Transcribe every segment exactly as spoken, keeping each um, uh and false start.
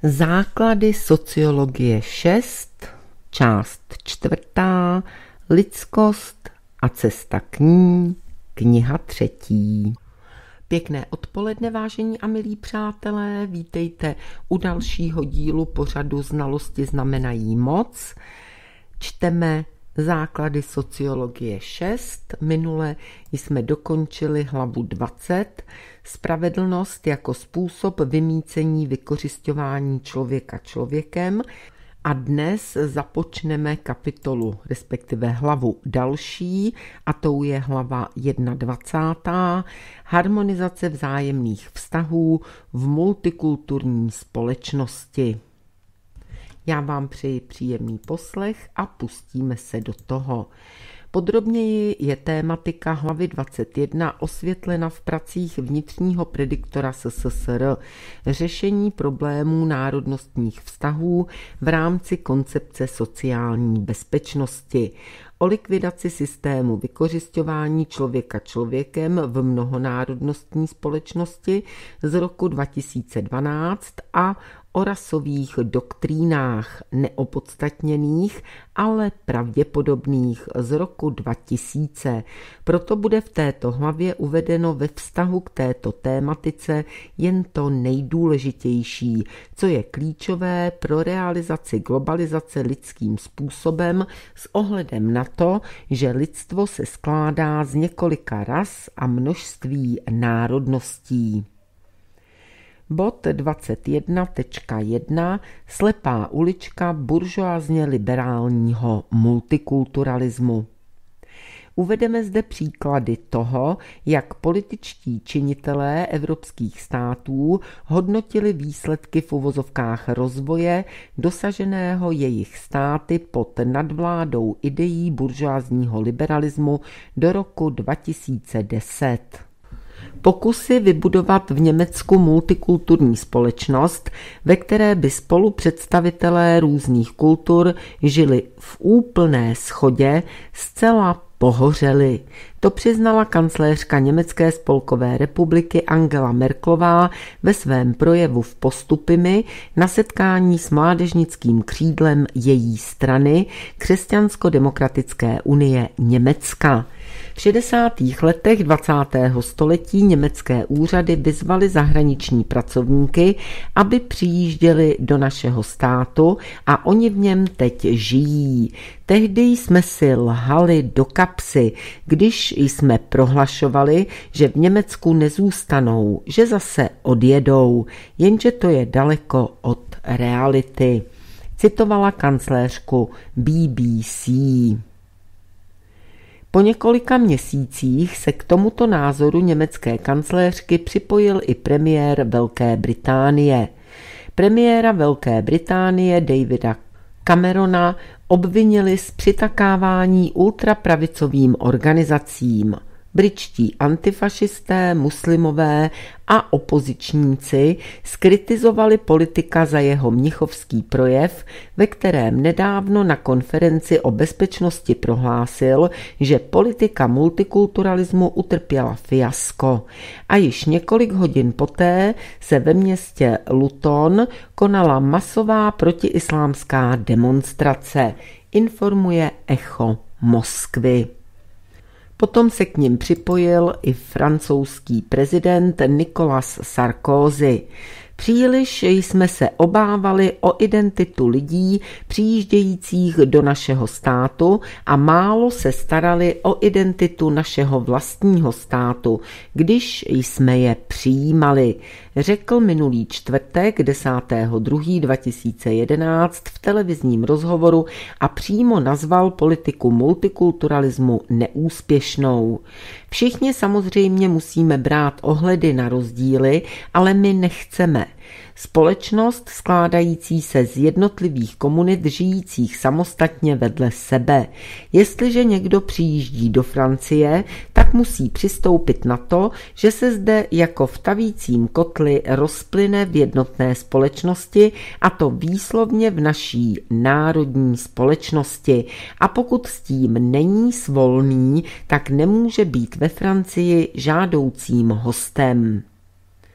Základy sociologie šest, část čtvrtá, lidskost a cesta k ní, kniha třetí. Pěkné odpoledne, vážení a milí přátelé, vítejte u dalšího dílu pořadu Znalosti znamenají moc. Čteme základy sociologie šest, minule jsme dokončili hlavu dvacet, spravedlnost jako způsob vymýcení vykořisťování člověka člověkem, a dnes započneme kapitolu, respektive hlavu další, a tou je hlava dvacátá. Harmonizace vzájemných vztahů v multikulturní společnosti. Já vám přeji příjemný poslech a pustíme se do toho. Podrobněji je tématika hlavy dvacet jedna osvětlena v pracích vnitřního prediktora S S S R, řešení problémů národnostních vztahů v rámci koncepce sociální bezpečnosti, o likvidaci systému vykořisťování člověka člověkem v mnohonárodnostní společnosti z roku dva tisíce dvanáct a o rasových doktrínách neopodstatněných, ale pravděpodobných z roku dva tisíce. Proto bude v této hlavě uvedeno ve vztahu k této tématice jen to nejdůležitější, co je klíčové pro realizaci globalizace lidským způsobem s ohledem na to, že lidstvo se skládá z několika ras a množství národností. Bod dvacet jedna tečka jedna Slepá ulička buržoázně liberálního multikulturalismu. Uvedeme zde příklady toho, jak političtí činitelé evropských států hodnotili výsledky v uvozovkách rozvoje dosaženého jejich státy pod nadvládou ideí buržoázního liberalismu do roku dva tisíce deset. Pokusy vybudovat v Německu multikulturní společnost, ve které by spolu představitelé různých kultur žili v úplné shodě, zcela pohořely. To přiznala kancléřka Německé spolkové republiky Angela Merkelová ve svém projevu v Postupimi na setkání s mládežnickým křídlem její strany Křesťansko-demokratické unie Německa. V šedesátých letech dvacátého století německé úřady vyzvaly zahraniční pracovníky, aby přijížděli do našeho státu a oni v něm teď žijí. Tehdy jsme si lhali do kapsy, když jsme prohlašovali, že v Německu nezůstanou, že zase odjedou, jenže to je daleko od reality. Citovala kancléřku B B C. Po několika měsících se k tomuto názoru německé kancléřky připojil i premiér Velké Británie. Premiéra Velké Británie Davida Camerona obvinili z přitakávání ultrapravicovým organizacím. Britští antifašisté, muslimové a opozičníci skritizovali politika za jeho mnichovský projev, ve kterém nedávno na konferenci o bezpečnosti prohlásil, že politika multikulturalismu utrpěla fiasko. A již několik hodin poté se ve městě Luton konala masová protiislámská demonstrace, informuje Echo Moskvy. Potom se k nim připojil i francouzský prezident Nicolas Sarkozy. Příliš jsme se obávali o identitu lidí přijíždějících do našeho státu a málo se starali o identitu našeho vlastního státu, když jsme je přijímali, řekl minulý čtvrtek desátého druhého dva tisíce jedenáct v televizním rozhovoru a přímo nazval politiku multikulturalismu neúspěšnou. Všichni samozřejmě musíme brát ohledy na rozdíly, ale my nechceme. Společnost skládající se z jednotlivých komunit žijících samostatně vedle sebe. Jestliže někdo přijíždí do Francie, tak musí přistoupit na to, že se zde jako v tavícím kotli rozplyne v jednotné společnosti, a to výslovně v naší národní společnosti. A pokud s tím není svolný, tak nemůže být ve Francii žádoucím hostem.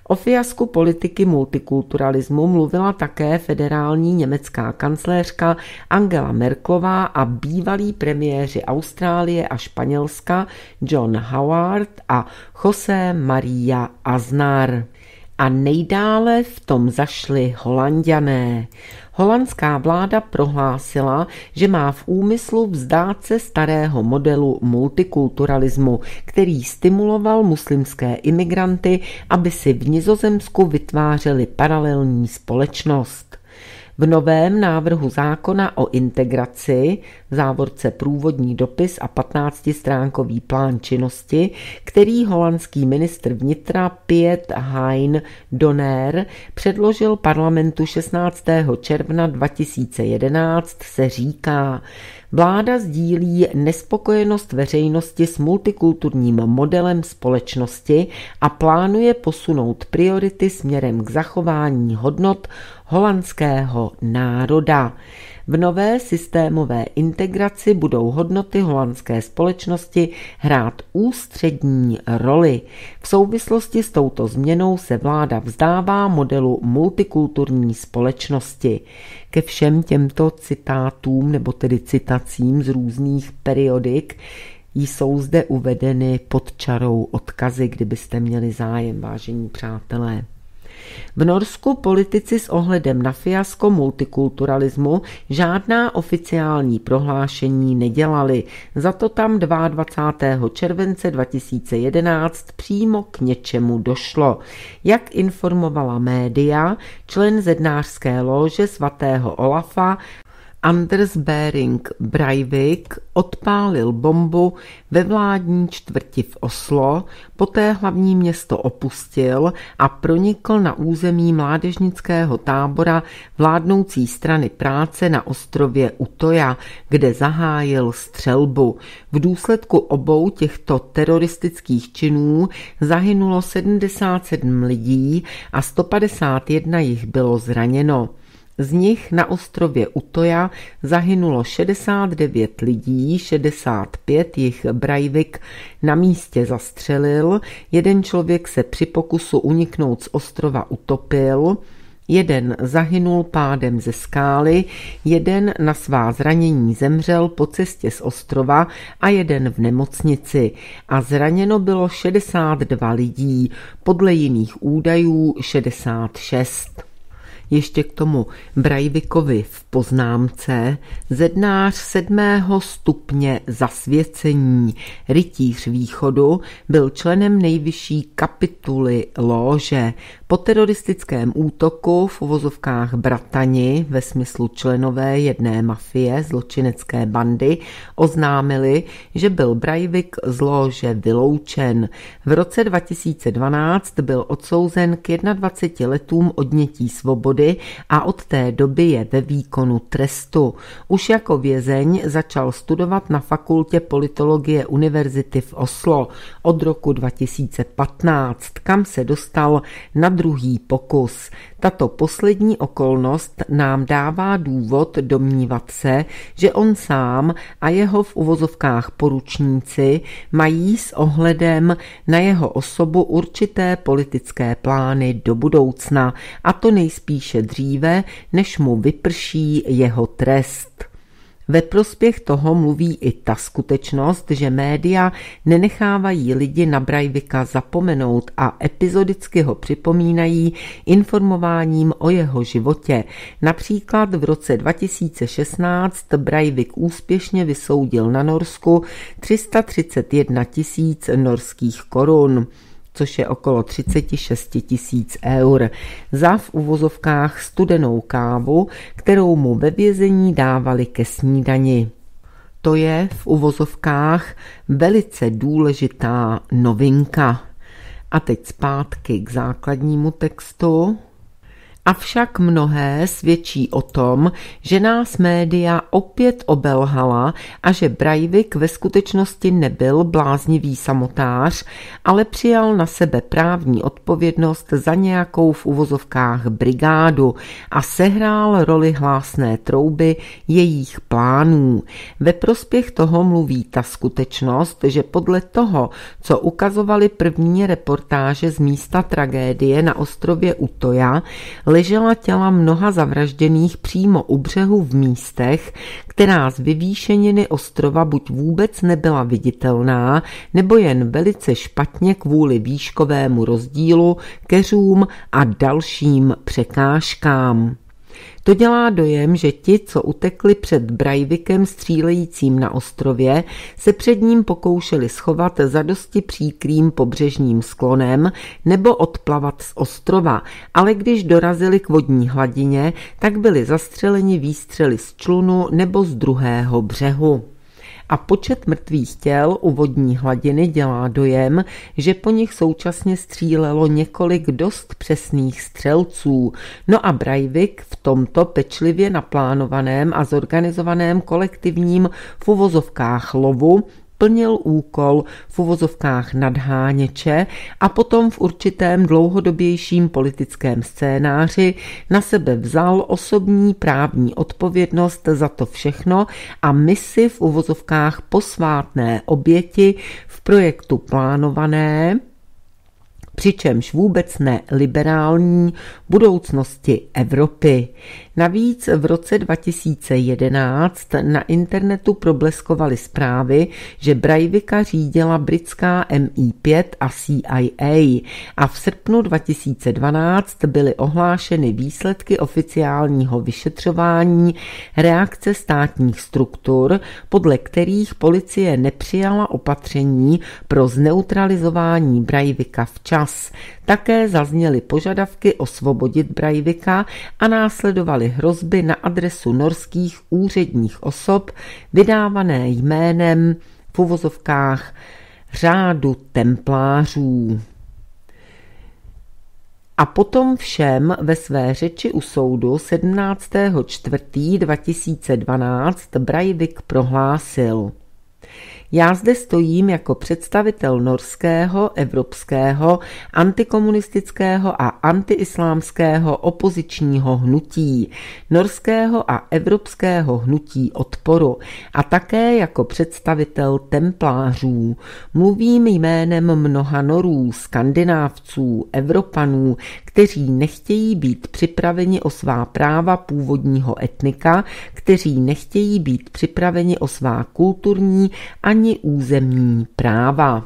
O fiasku politiky multikulturalismu mluvila také federální německá kancléřka Angela Merkelová a bývalí premiéři Austrálie a Španělska John Howard a José María Aznar. A nejdále v tom zašli Holanďané. Holandská vláda prohlásila, že má v úmyslu vzdát se starého modelu multikulturalismu, který stimuloval muslimské imigranty, aby si v Nizozemsku vytvářeli paralelní společnost. V novém návrhu zákona o integraci, v závorce průvodní dopis a patnáctistránkový plán činnosti, který holandský ministr vnitra Piet Hein Donner předložil parlamentu šestnáctého června dva tisíce jedenáct, se říká: vláda sdílí nespokojenost veřejnosti s multikulturním modelem společnosti a plánuje posunout priority směrem k zachování hodnot holandského národa. V nové systémové integraci budou hodnoty holandské společnosti hrát ústřední roli. V souvislosti s touto změnou se vláda vzdává modelu multikulturní společnosti. Ke všem těmto citátům, nebo tedy citacím z různých periodik, jsou zde uvedeny pod čarou odkazy, kdybyste měli zájem, vážení přátelé. V Norsku politici s ohledem na fiasko multikulturalismu žádná oficiální prohlášení nedělali, za to tam dvacátého druhého července dva tisíce jedenáct přímo k něčemu došlo. Jak informovala média, člen zednářské lóže svatého Olafa Anders Behring Breivik odpálil bombu ve vládní čtvrti v Oslo, poté hlavní město opustil a pronikl na území mládežnického tábora vládnoucí strany práce na ostrově Utoja, kde zahájil střelbu. V důsledku obou těchto teroristických činů zahynulo sedmdesát sedm lidí a sto padesát jedna jich bylo zraněno. Z nich na ostrově Utoja zahynulo šedesát devět lidí, šedesát pět jich Breivik na místě zastřelil, jeden člověk se při pokusu uniknout z ostrova utopil, jeden zahynul pádem ze skály, jeden na svá zranění zemřel po cestě z ostrova a jeden v nemocnici. A zraněno bylo šedesát dva lidí, podle jiných údajů šedesát šest. Ještě k tomu Breivikovi v poznámce: zednář sedmého stupně zasvěcení, rytíř východu, byl členem nejvyšší kapituly lóže. Po teroristickém útoku v uvozovkách bratani, ve smyslu členové jedné mafie, zločinecké bandy, oznámili, že byl Breivik z lóže vyloučen. V roce dva tisíce dvanáct byl odsouzen k dvaceti jedněmi letům odnětí svobody a od té doby je ve výkonu trestu. Už jako vězeň začal studovat na fakultě politologie univerzity v Oslo od roku dva tisíce patnáct, kam se dostal na druhý pokus. Tato poslední okolnost nám dává důvod domnívat se, že on sám a jeho v uvozovkách poručníci mají s ohledem na jeho osobu určité politické plány do budoucna, a to nejspíše dříve, než mu vyprší jeho trest. Ve prospěch toho mluví i ta skutečnost, že média nenechávají lidi na Breivika zapomenout a epizodicky ho připomínají informováním o jeho životě. Například v roce dva tisíce šestnáct Breivik úspěšně vysoudil na Norsku tři sta třicet jedna tisíc norských korun, což je okolo třicet šest tisíc eur, za v uvozovkách studenou kávu, kterou mu ve vězení dávali ke snídani. To je v uvozovkách velice důležitá novinka. A teď zpátky k základnímu textu. Avšak mnohé svědčí o tom, že nás média opět obelhala a že Breivik ve skutečnosti nebyl bláznivý samotář, ale přijal na sebe právní odpovědnost za nějakou v uvozovkách brigádu a sehrál roli hlásné trouby jejich plánů. Ve prospěch toho mluví ta skutečnost, že podle toho, co ukazovaly první reportáže z místa tragédie na ostrově Utoja, ležela těla mnoha zavražděných přímo u břehu v místech, která z vyvýšeniny ostrova buď vůbec nebyla viditelná, nebo jen velice špatně kvůli výškovému rozdílu, keřům a dalším překážkám. To dělá dojem, že ti, co utekli před Breivikem střílejícím na ostrově, se před ním pokoušeli schovat za dosti příkrým pobřežním sklonem nebo odplavat z ostrova, ale když dorazili k vodní hladině, tak byli zastřeleni výstřely z člunu nebo z druhého břehu. A počet mrtvých těl u vodní hladiny dělá dojem, že po nich současně střílelo několik dost přesných střelců. No a Breivik v tomto pečlivě naplánovaném a zorganizovaném kolektivním v uvozovkách lovu plnil úkol v uvozovkách nadháněče a potom v určitém dlouhodobějším politickém scénáři na sebe vzal osobní právní odpovědnost za to všechno a misi v uvozovkách posvátné oběti v projektu plánované, přičemž vůbec ne liberální budoucnosti Evropy. Navíc v roce dva tisíce jedenáct na internetu probleskovaly zprávy, že Breivika řídila britská M I pět a C I A a v srpnu dva tisíce dvanáct byly ohlášeny výsledky oficiálního vyšetřování reakce státních struktur, podle kterých policie nepřijala opatření pro zneutralizování Breivika včas. Také zazněly požadavky osvobodit Breivika a následovaly hrozby na adresu norských úředních osob vydávané jménem v uvozovkách řádu templářů. A potom všem ve své řeči u soudu sedmnáctého čtvrtého dva tisíce dvanáct Breivik prohlásil: Já zde stojím jako představitel norského, evropského, antikomunistického a antiislámského opozičního hnutí, norského a evropského hnutí odporu a také jako představitel templářů. Mluvím jménem mnoha Norů, Skandinávců, Evropanů, kteří nechtějí být připraveni o svá práva původního etnika, kteří nechtějí být připraveni o svá kulturní ani územní práva.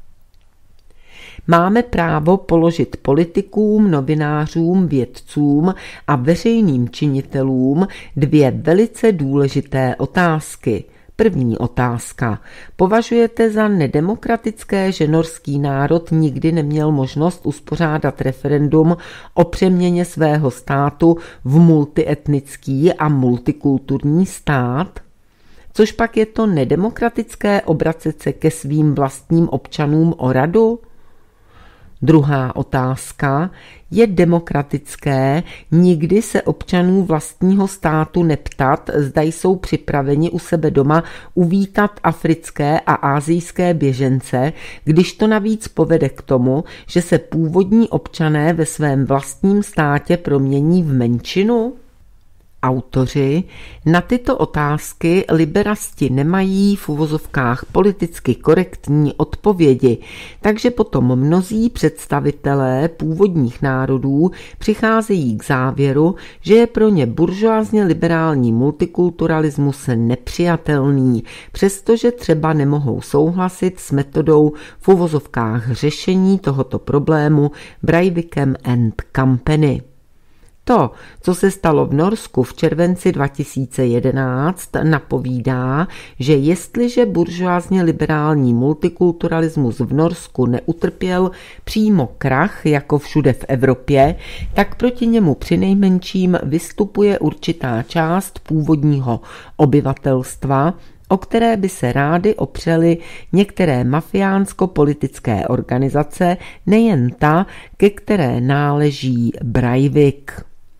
Máme právo položit politikům, novinářům, vědcům a veřejným činitelům dvě velice důležité otázky. První otázka. Považujete za nedemokratické, že norský národ nikdy neměl možnost uspořádat referendum o přeměně svého státu v multietnický a multikulturní stát? Což pak je to nedemokratické obracet se ke svým vlastním občanům o radu? Druhá otázka. Je demokratické nikdy se občanů vlastního státu neptat, zda jsou připraveni u sebe doma uvítat africké a asijské běžence, když to navíc povede k tomu, že se původní občané ve svém vlastním státě promění v menšinu? Autoři na tyto otázky liberasti nemají v uvozovkách politicky korektní odpovědi, takže potom mnozí představitelé původních národů přicházejí k závěru, že je pro ně buržoázně liberální multikulturalismus nepřijatelný, přestože třeba nemohou souhlasit s metodou v uvozovkách řešení tohoto problému Breivikem and Company. To, co se stalo v Norsku v červenci dva tisíce jedenáct, napovídá, že jestliže buržoázně liberální multikulturalismus v Norsku neutrpěl přímo krach, jako všude v Evropě, tak proti němu přinejmenším vystupuje určitá část původního obyvatelstva, o které by se rády opřely některé mafiánsko-politické organizace, nejen ta, ke které náleží Breivik.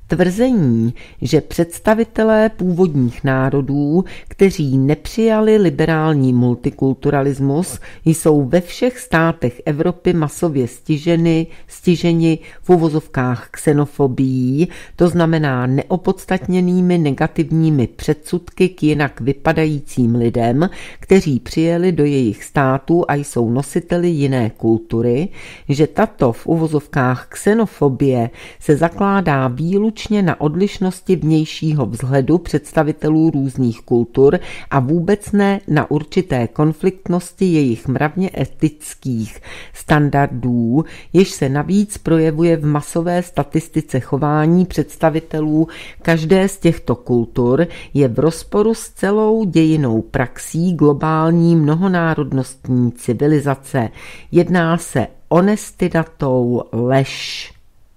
Tvrzení, že představitelé původních národů, kteří nepřijali liberální multikulturalismus, jsou ve všech státech Evropy masově stiženi, stiženi v uvozovkách xenofobií, to znamená neopodstatněnými negativními předsudky k jinak vypadajícím lidem, kteří přijeli do jejich států a jsou nositeli jiné kultury, že tato v uvozovkách xenofobie se zakládá výlučně na odlišnosti vnějšího vzhledu představitelů různých kultur a vůbec ne na určité konfliktnosti jejich mravně etických standardů, jež se navíc projevuje v masové statistice chování představitelů každé z těchto kultur, je v rozporu s celou dějinou praxí globální mnohonárodnostní civilizace. Jedná se honestidatou lež.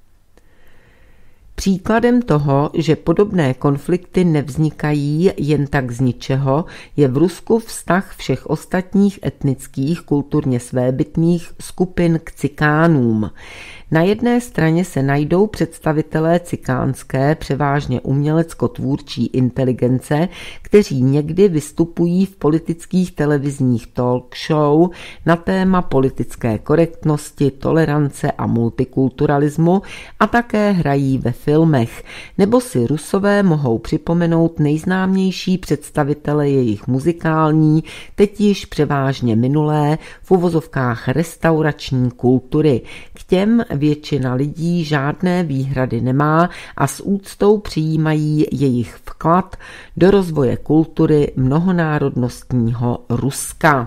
Příkladem toho, že podobné konflikty nevznikají jen tak z ničeho, je v Rusku vztah všech ostatních etnických, kulturně svébytných skupin k cikánům. Na jedné straně se najdou představitelé cikánské, převážně umělecko-tvůrčí inteligence, kteří někdy vystupují v politických televizních talk show na téma politické korektnosti, tolerance a multikulturalismu a také hrají ve filmech, nebo si Rusové mohou připomenout nejznámější představitele jejich muzikální, teď již převážně minulé, v uvozovkách restaurační kultury. K těm většina lidí žádné výhrady nemá a s úctou přijímají jejich vklad do rozvoje kultury mnohonárodnostního Ruska.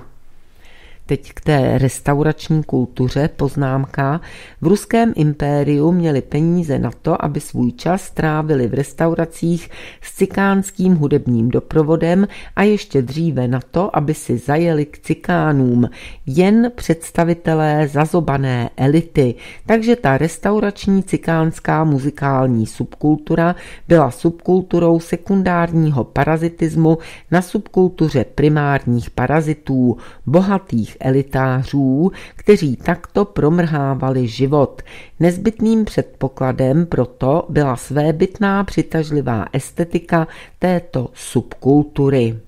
Teď k té restaurační kultuře poznámka. V ruském impériu měli peníze na to, aby svůj čas trávili v restauracích s cikánským hudebním doprovodem a ještě dříve na to, aby si zajeli k cikánům jen představitelé zazobané elity. Takže ta restaurační cikánská muzikální subkultura byla subkulturou sekundárního parazitismu na subkultuře primárních parazitů, bohatých elitářů, kteří takto promrhávali život. Nezbytným předpokladem proto byla svébytná přitažlivá estetika této subkultury.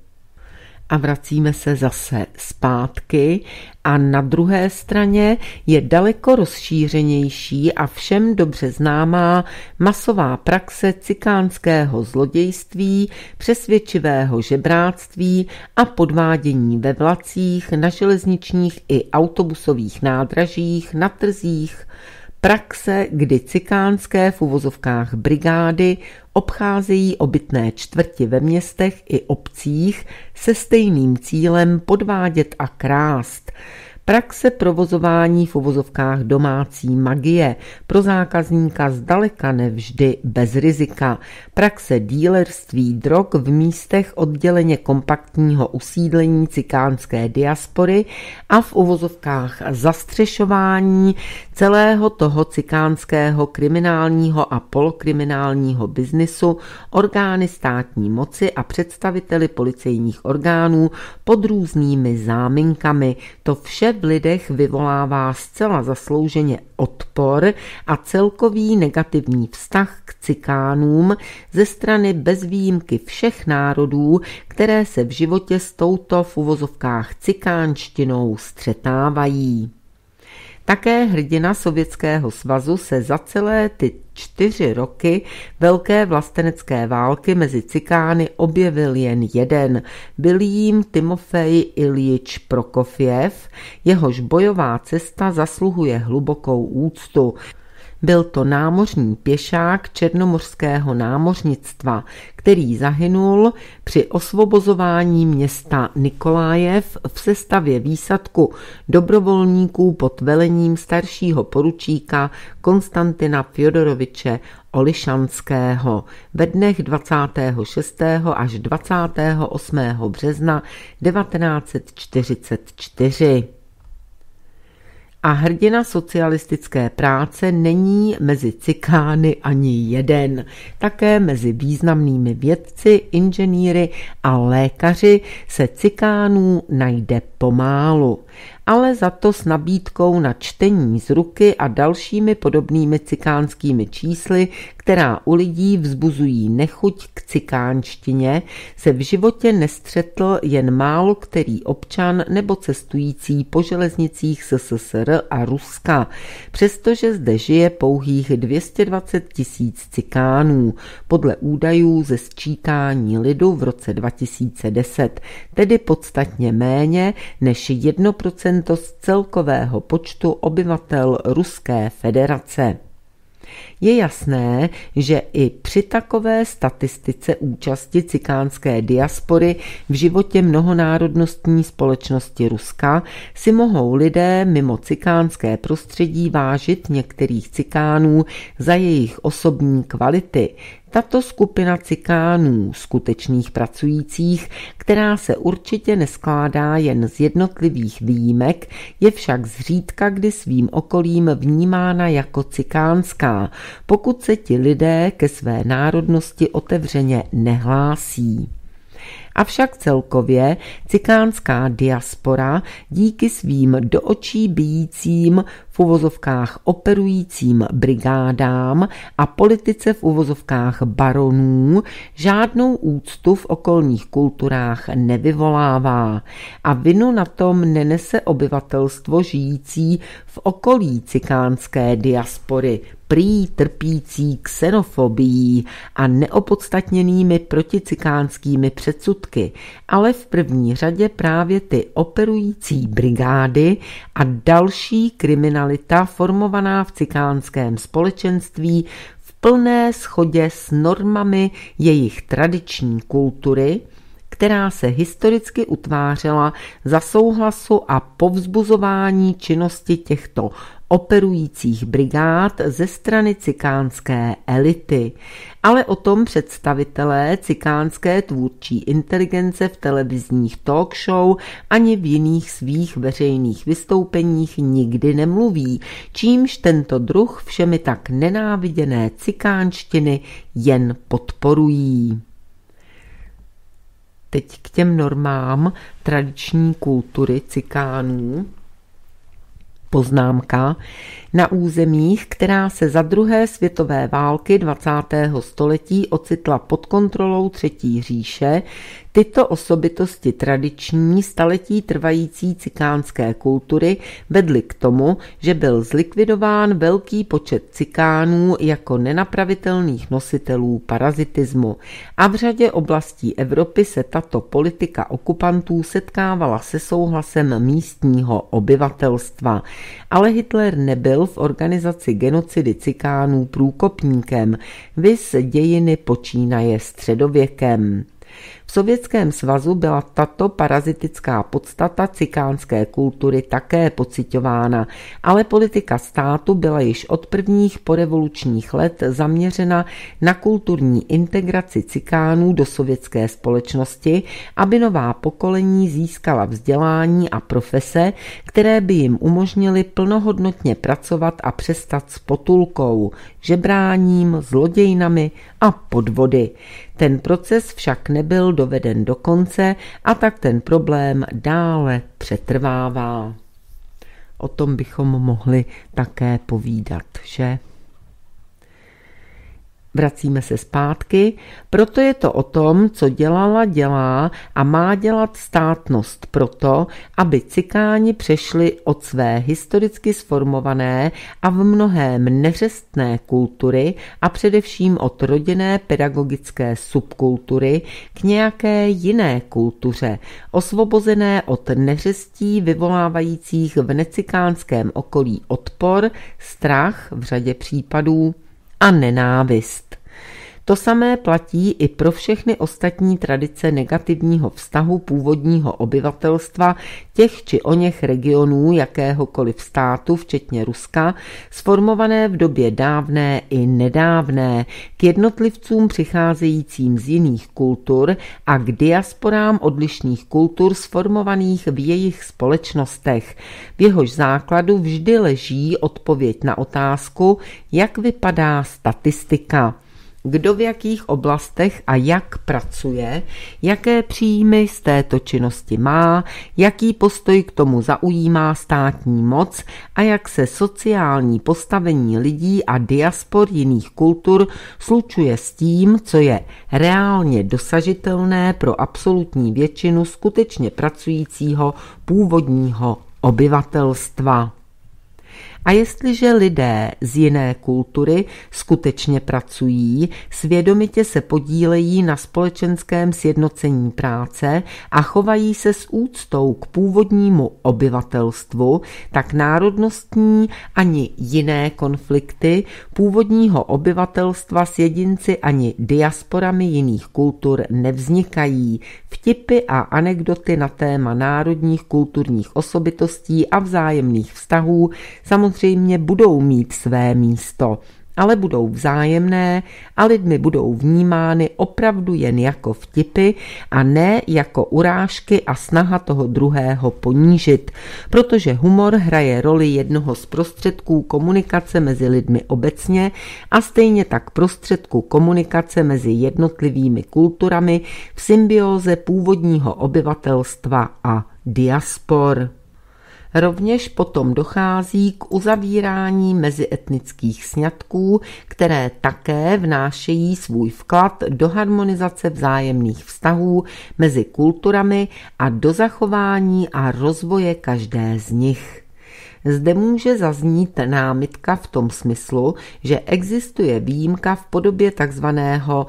A vracíme se zase zpátky a na druhé straně je daleko rozšířenější a všem dobře známá masová praxe cikánského zlodějství, přesvědčivého žebráctví a podvádění ve vlacích, na železničních i autobusových nádražích, na trzích, praxe, kdy cikánské v uvozovkách brigády obcházejí obytné čtvrti ve městech i obcích se stejným cílem podvádět a krást. Praxe provozování v uvozovkách domácí magie, pro zákazníka zdaleka nevždy bez rizika. Praxe dílerství drog v místech odděleně kompaktního usídlení cikánské diaspory a v uvozovkách zastřešování celého toho cikánského kriminálního a polokriminálního biznisu orgány státní moci a představiteli policejních orgánů pod různými záminkami. To vše v lidech vyvolává zcela zaslouženě odpor a celkový negativní vztah k cikánům ze strany bez výjimky všech národů, které se v životě s touto v uvozovkách cikánštinou střetávají. Také hrdina Sovětského svazu se za celé ty čtyři roky velké vlastenecké války mezi cikány objevil jen jeden. Byl jím Timofej Iljič Prokofjev, jehož bojová cesta zasluhuje hlubokou úctu. Byl to námořní pěšák černomořského námořnictva, který zahynul při osvobozování města Nikolájev v sestavě výsadku dobrovolníků pod velením staršího poručíka Konstantina Fjodoroviče Olišanského ve dnech dvacátého šestého až dvacátého osmého března devatenáct set čtyřicet čtyři. A hrdina socialistické práce není mezi cikány ani jeden. Také mezi významnými vědci, inženýry a lékaři se cikánů najde pomálu. ale za to s nabídkou na čtení z ruky a dalšími podobnými cikánskými čísly, která u lidí vzbuzují nechuť k cikánštině, se v životě nestřetl jen málo který občan nebo cestující po železnicích S S S R a Ruska, přestože zde žije pouhých dvě stě dvacet tisíc cikánů, podle údajů ze sčítání lidu v roce dva tisíce deset, tedy podstatně méně než jedno procento z celkového počtu obyvatel Ruské federace. Je jasné, že i při takové statistice účasti cikánské diaspory v životě mnohonárodnostní společnosti Ruska si mohou lidé mimo cikánské prostředí vážit některých cikánů za jejich osobní kvality. Tato skupina cikánů, skutečných pracujících, která se určitě neskládá jen z jednotlivých výjimek, je však zřídka kdy svým okolím vnímána jako cikánská, pokud se ti lidé ke své národnosti otevřeně nehlásí. Avšak celkově cikánská diaspora díky svým do očí bijícím v uvozovkách operujícím brigádám a politice v uvozovkách baronů žádnou úctu v okolních kulturách nevyvolává a vinu na tom nenese obyvatelstvo žijící v okolí cikánské diaspory, prý trpící xenofobií a neopodstatněnými proticikánskými předsudky, ale v první řadě právě ty operující brigády a další kriminalita formovaná v cikánském společenství v plné shodě s normami jejich tradiční kultury, která se historicky utvářela za souhlasu a povzbuzování činnosti těchto operujících brigád ze strany cikánské elity. Ale o tom představitelé cikánské tvůrčí inteligence v televizních talk show ani v jiných svých veřejných vystoupeních nikdy nemluví, čímž tento druh všemi tak nenáviděné cikánštiny jen podporují. Teď k těm normám tradiční kultury cikánů. Poznámka. Na územích, která se za druhé světové války dvacátého století ocitla pod kontrolou Třetí říše, tyto osobitosti tradiční staletí trvající cikánské kultury vedly k tomu, že byl zlikvidován velký počet cikánů jako nenapravitelných nositelů parazitismu. A v řadě oblastí Evropy se tato politika okupantů setkávala se souhlasem místního obyvatelstva. Ale Hitler nebyl v organizaci genocidy cikánů průkopníkem, viz dějiny počínaje středověkem. V Sovětském svazu byla tato parazitická podstata cikánské kultury také pociťována, ale politika státu byla již od prvních porevolučních let zaměřena na kulturní integraci cikánů do sovětské společnosti, aby nová pokolení získala vzdělání a profese, které by jim umožnily plnohodnotně pracovat a přestat s potulkou, žebráním, zlodějnami a podvody. Ten proces však nebyl doveden do konce a tak ten problém dále přetrvává. O tom bychom mohli také povídat, že? Vracíme se zpátky, proto je to o tom, co dělala, dělá a má dělat státnost proto, aby cikáni přešli od své historicky sformované a v mnohém neřestné kultury a především od rodinné pedagogické subkultury k nějaké jiné kultuře, osvobozené od neřestí vyvolávajících v necikánském okolí odpor, strach v řadě případů a nenávist. To samé platí i pro všechny ostatní tradice negativního vztahu původního obyvatelstva těch či oněch regionů jakéhokoliv státu, včetně Ruska, sformované v době dávné i nedávné, k jednotlivcům přicházejícím z jiných kultur a k diasporám odlišných kultur sformovaných v jejich společnostech. V jehož základu vždy leží odpověď na otázku, jak vypadá statistika. kdo v jakých oblastech a jak pracuje, jaké příjmy z této činnosti má, jaký postoj k tomu zaujímá státní moc a jak se sociální postavení lidí a diaspor jiných kultur slučuje s tím, co je reálně dosažitelné pro absolutní většinu skutečně pracujícího původního obyvatelstva. A jestliže lidé z jiné kultury skutečně pracují, svědomitě se podílejí na společenském sjednocení práce a chovají se s úctou k původnímu obyvatelstvu, tak národnostní ani jiné konflikty původního obyvatelstva s jedinci ani diasporami jiných kultur nevznikají. Vtipy a anekdoty na téma národních kulturních osobitostí a vzájemných vztahů samozřejmě Samozřejmě budou mít své místo, ale budou vzájemné a lidmi budou vnímány opravdu jen jako vtipy a ne jako urážky a snaha toho druhého ponížit, protože humor hraje roli jednoho z prostředků komunikace mezi lidmi obecně a stejně tak prostředku komunikace mezi jednotlivými kulturami v symbióze původního obyvatelstva a diaspor. Rovněž potom dochází k uzavírání mezietnických sňatků, které také vnášejí svůj vklad do harmonizace vzájemných vztahů mezi kulturami a do zachování a rozvoje každé z nich. Zde může zaznít námitka v tom smyslu, že existuje výjimka v podobě takzvaného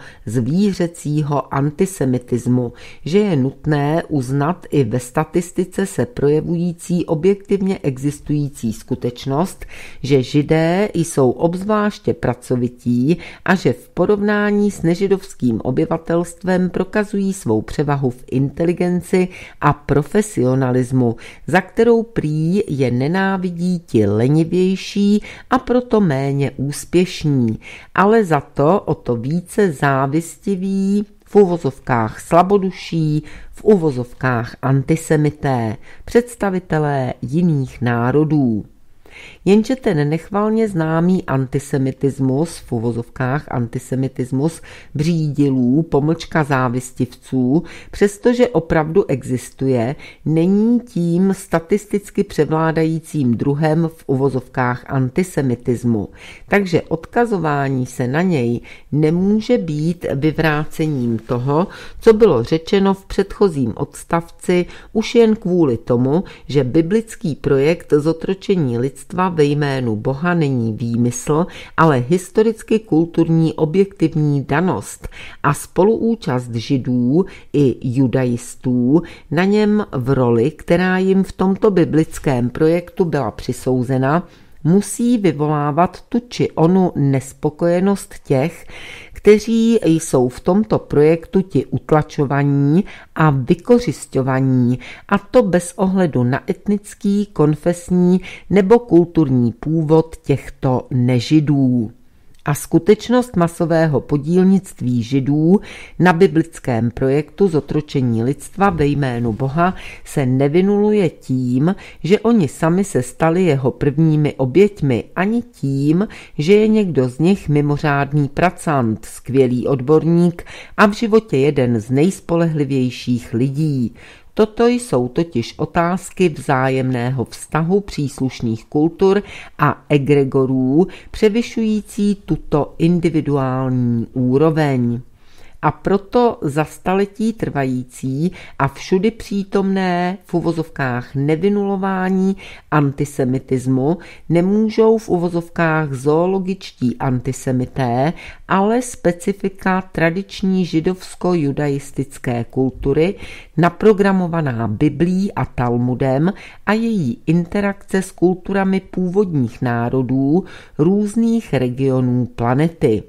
zvířecího antisemitismu, že je nutné uznat i ve statistice se projevující objektivně existující skutečnost, že Židé jsou obzvláště pracovití a že v porovnání s nežidovským obyvatelstvem prokazují svou převahu v inteligenci a profesionalismu, za kterou prý je nenávidí vidí ti lenivější a proto méně úspěšní, ale za to o to více závistiví, v uvozovkách slaboduší, v uvozovkách antisemité, představitelé jiných národů. Jenže ten nechvalně známý antisemitismus, v uvozovkách antisemitismus břídilů, pomlčka závistivců, přestože opravdu existuje, není tím statisticky převládajícím druhem v uvozovkách antisemitismu. Takže odkazování se na něj nemůže být vyvrácením toho, co bylo řečeno v předchozím odstavci, už jen kvůli tomu, že biblický projekt zotročení lidstva ve jménu Boha není výmysl, ale historicky kulturní objektivní danost a spoluúčast Židů i judaistů na něm v roli, která jim v tomto biblickém projektu byla přisouzena, musí vyvolávat tu či onu nespokojenost těch, kteří jsou v tomto projektu ti utlačovaní a vykořisťovaní, a to bez ohledu na etnický, konfesní nebo kulturní původ těchto nežidů. A skutečnost masového podílnictví Židů na biblickém projektu zotročení lidstva ve jménu Boha se nevynuluje tím, že oni sami se stali jeho prvními oběťmi, ani tím, že je někdo z nich mimořádný pracant, skvělý odborník a v životě jeden z nejspolehlivějších lidí. Toto jsou totiž otázky vzájemného vztahu příslušných kultur a egregorů převyšující tuto individuální úroveň. A proto za staletí trvající a všudy přítomné v uvozovkách nevynulování antisemitismu nemůžou v uvozovkách zoologičtí antisemité, ale specifika tradiční židovsko-judaistické kultury, naprogramovaná Biblí a Talmudem a její interakce s kulturami původních národů různých regionů planety.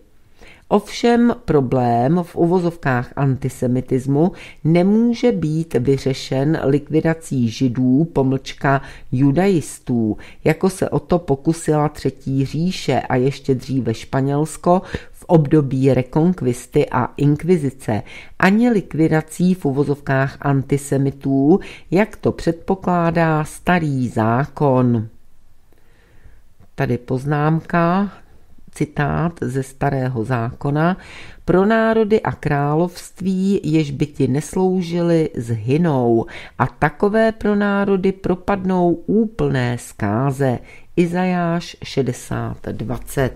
Ovšem problém v uvozovkách antisemitismu nemůže být vyřešen likvidací Židů pomlčka judaistů, jako se o to pokusila Třetí říše a ještě dříve Španělsko v období rekonkvisty a inkvizice, ani likvidací v uvozovkách antisemitů, jak to předpokládá Starý zákon. Tady poznámka. citát ze Starého zákona, pro národy a království, jež by ti nesloužili, zhynou a takové pro národy propadnou úplné zkáze. Izajáš šedesát dvacet.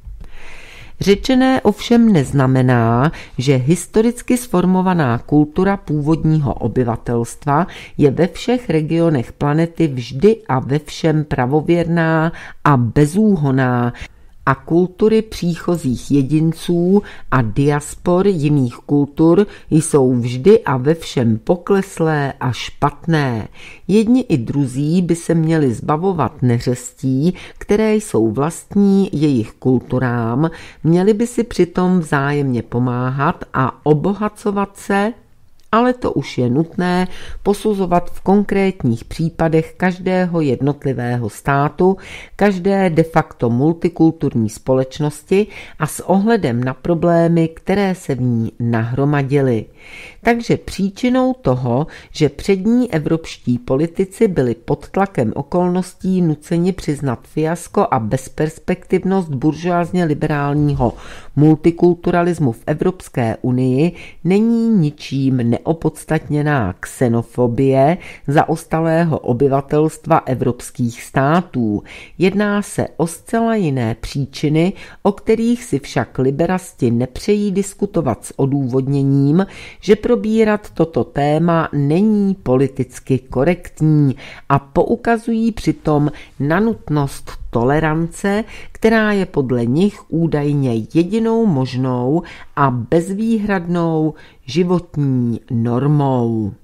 Řečené ovšem neznamená, že historicky sformovaná kultura původního obyvatelstva je ve všech regionech planety vždy a ve všem pravověrná a bezúhonná, a kultury příchozích jedinců a diaspor jiných kultur jsou vždy a ve všem pokleslé a špatné. Jedni i druzí by se měli zbavovat neřestí, které jsou vlastní jejich kulturám, měli by si přitom vzájemně pomáhat a obohacovat se, ale to už je nutné posuzovat v konkrétních případech každého jednotlivého státu, každé de facto multikulturní společnosti a s ohledem na problémy, které se v ní nahromadily. Takže příčinou toho, že přední evropští politici byli pod tlakem okolností nuceni přiznat fiasko a bezperspektivnost buržoázně liberálního multikulturalismu v Evropské unii, není ničím neopodstatněná xenofobie zaostalého obyvatelstva evropských států. Jedná se o zcela jiné příčiny, o kterých si však liberasti nepřejí diskutovat s odůvodněním, že probírat toto téma není politicky korektní a poukazují přitom na nutnost tolerance, která je podle nich údajně jedinou možnou a bezvýhradnou životní normou.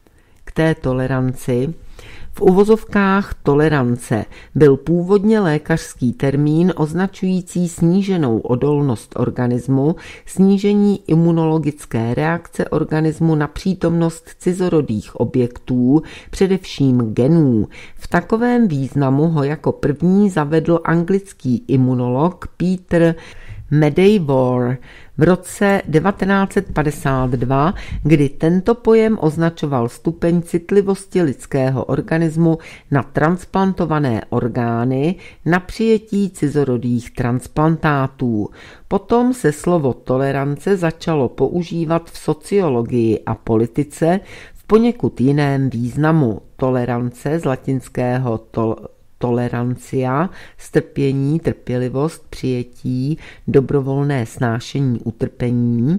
K té toleranci v uvozovkách tolerance byl původně lékařský termín označující sníženou odolnost organismu, snížení imunologické reakce organismu na přítomnost cizorodých objektů, především genů. V takovém významu ho jako první zavedl anglický imunolog Peter Medawar v roce devatenáct set padesát dva, kdy tento pojem označoval stupeň citlivosti lidského organismu na transplantované orgány, na přijetí cizorodých transplantátů. Potom se slovo tolerance začalo používat v sociologii a politice v poněkud jiném významu. Tolerance z latinského tol tolerancia, strpění, trpělivost, přijetí, dobrovolné snášení utrpení.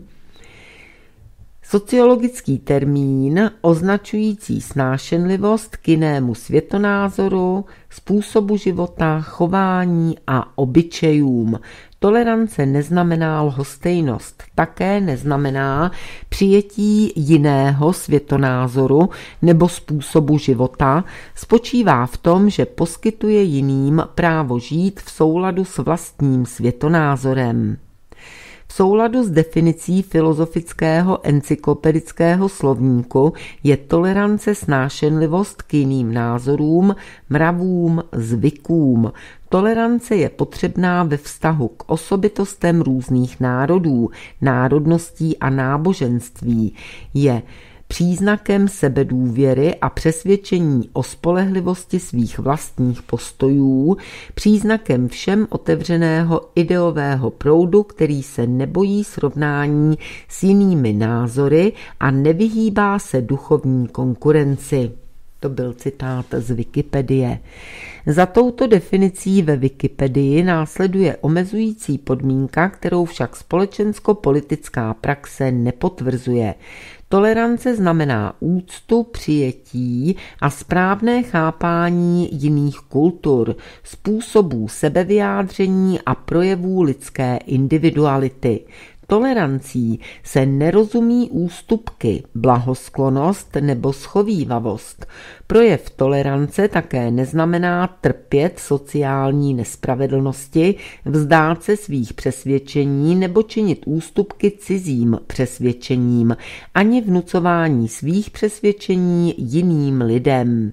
Sociologický termín označující snášenlivost k jinému světonázoru, způsobu života, chování a obyčejům. Tolerance neznamená lhostejnost, také neznamená přijetí jiného světonázoru nebo způsobu života, spočívá v tom, že poskytuje jiným právo žít v souladu s vlastním světonázorem. V souladu s definicí filozofického encyklopedického slovníku je tolerance snášenlivost k jiným názorům, mravům, zvykům. Tolerance je potřebná ve vztahu k osobitostem různých národů, národností a náboženství. Je příznakem sebedůvěry a přesvědčení o spolehlivosti svých vlastních postojů, příznakem všem otevřeného ideového proudu, který se nebojí srovnání s jinými názory a nevyhýbá se duchovní konkurenci. To byl citát z Wikipedie. Za touto definicí ve Wikipedii následuje omezující podmínka, kterou však společensko-politická praxe nepotvrzuje. Tolerance znamená úctu, přijetí a správné chápání jiných kultur, způsobů sebevyjádření a projevů lidské individuality. Tolerancí se nerozumí ústupky, blahosklonost nebo schovívavost. Projev tolerance také neznamená trpět sociální nespravedlnosti, vzdát se svých přesvědčení nebo činit ústupky cizím přesvědčením, ani vnucování svých přesvědčení jiným lidem.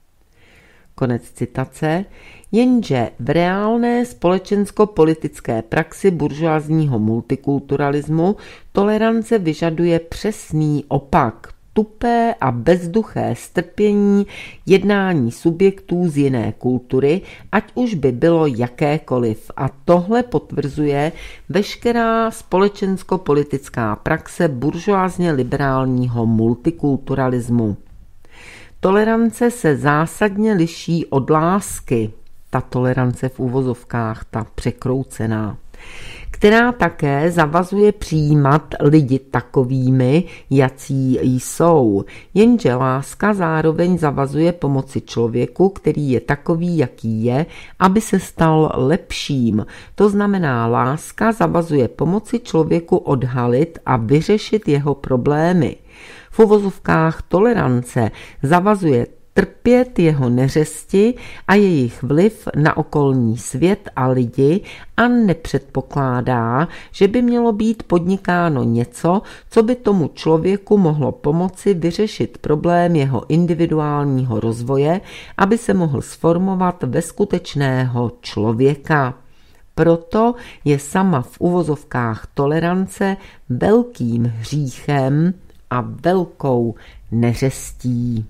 Konec citace. Jenže v reálné společensko-politické praxi buržoazního multikulturalismu tolerance vyžaduje přesný opak. tupé a bezduché strpění jednání subjektů z jiné kultury, ať už by bylo jakékoliv. A tohle potvrzuje veškerá společensko-politická praxe buržoázně liberálního multikulturalismu. Tolerance se zásadně liší od lásky, ta tolerance v uvozovkách, ta překroucená, která také zavazuje přijímat lidi takovými, jací jsou. Jenže láska zároveň zavazuje pomoci člověku, který je takový, jaký je, aby se stal lepším. To znamená, láska zavazuje pomoci člověku odhalit a vyřešit jeho problémy. V uvozovkách tolerance zavazuje trpět jeho neřesti a jejich vliv na okolní svět a lidi a nepředpokládá, že by mělo být podnikáno něco, co by tomu člověku mohlo pomoci vyřešit problém jeho individuálního rozvoje, aby se mohl sformovat ve skutečného člověka. Proto je sama v uvozovkách tolerance velkým hříchem a velkou neřestí.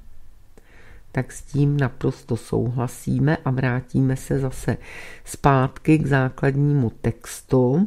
Tak s tím naprosto souhlasíme a vrátíme se zase zpátky k základnímu textu.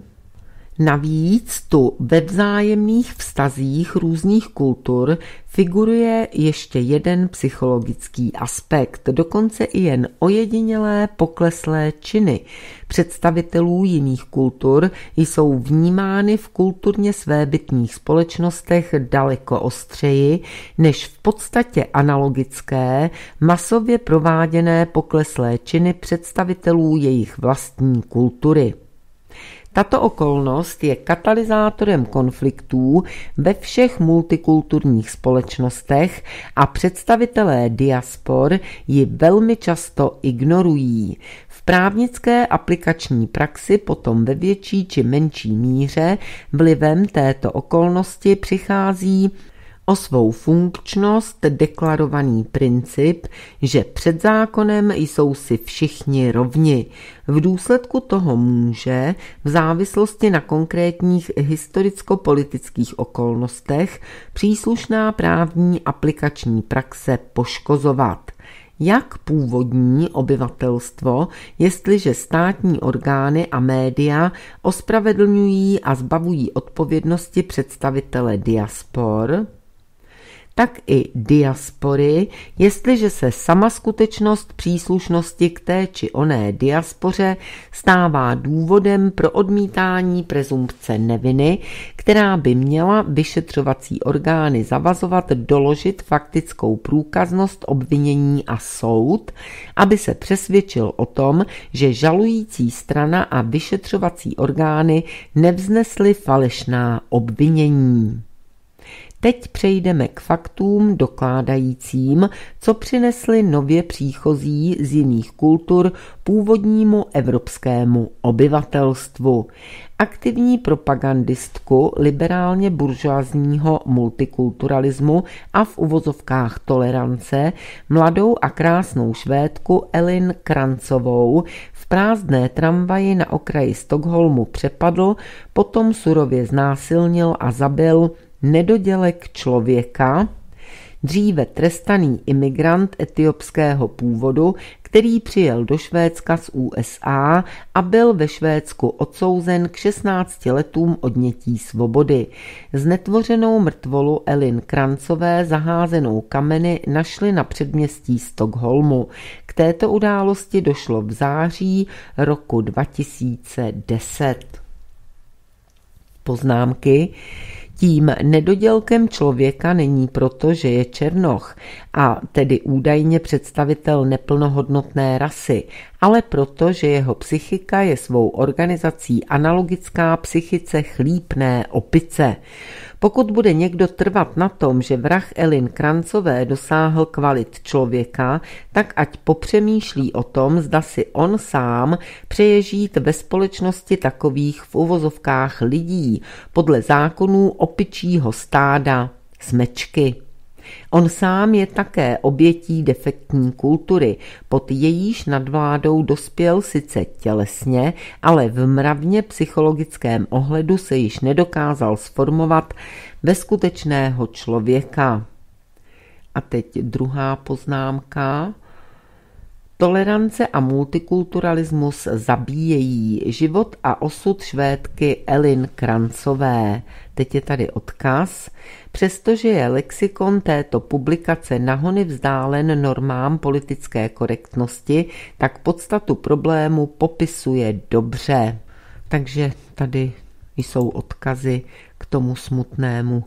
Navíc tu ve vzájemných vztazích různých kultur figuruje ještě jeden psychologický aspekt, dokonce i jen ojedinělé pokleslé činy představitelů jiných kultur jsou vnímány v kulturně svébytných společnostech daleko ostřeji než v podstatě analogické, masově prováděné pokleslé činy představitelů jejich vlastní kultury. Tato okolnost je katalyzátorem konfliktů ve všech multikulturních společnostech a představitelé diaspor ji velmi často ignorují. V právnické aplikační praxi potom ve větší či menší míře vlivem této okolnosti přichází o svou funkčnost deklarovaný princip, že před zákonem jsou si všichni rovni. V důsledku toho může v závislosti na konkrétních historicko-politických okolnostech příslušná právní aplikační praxe poškozovat jak původní obyvatelstvo, jestliže státní orgány a média ospravedlňují a zbavují odpovědnosti představitele diaspor, tak i diaspory, jestliže se sama skutečnost příslušnosti k té či oné diaspoře stává důvodem pro odmítání prezumpce neviny, která by měla vyšetřovací orgány zavazovat doložit faktickou průkaznost obvinění a soud, aby se přesvědčil o tom, že žalující strana a vyšetřovací orgány nevznesly falešná obvinění. Teď přejdeme k faktům dokládajícím, co přinesli nově příchozí z jiných kultur původnímu evropskému obyvatelstvu. Aktivní propagandistku liberálně buržoazního multikulturalismu a v uvozovkách tolerance, mladou a krásnou Švédku Elin Krancovou v prázdné tramvaji na okraji Stockholmu přepadl, potom surově znásilnil a zabil nedodělek člověka, dříve trestaný imigrant etiopského původu, který přijel do Švédska z U S A a byl ve Švédsku odsouzen k šestnácti letům odnětí svobody. Znetvořenou mrtvolu Elin Krancové zaházenou kameny našli na předměstí Stockholmu. K této události došlo v září roku dva tisíce deset. Poznámky. Tím nedodělkem člověka není proto, že je černoch, a tedy údajně představitel neplnohodnotné rasy, ale proto, že jeho psychika je svou organizací analogická psychice chlípné opice. Pokud bude někdo trvat na tom, že vrah Elin Krancové dosáhl kvalit člověka, tak ať popřemýšlí o tom, zda si on sám přeje žít ve společnosti takových v uvozovkách lidí podle zákonů opičího stáda smečky. On sám je také obětí defektní kultury, pod jejíž nadvládou dospěl sice tělesně, ale v mravně psychologickém ohledu se již nedokázal sformovat ve skutečného člověka. A teď druhá poznámka. Tolerance a multikulturalismus zabíjejí. Život a osud Švédky Elin Krancové. Teď je tady odkaz. Přestože je lexikon této publikace nahony vzdálen normám politické korektnosti, tak podstatu problému popisuje dobře. Takže tady jsou odkazy k tomu smutnému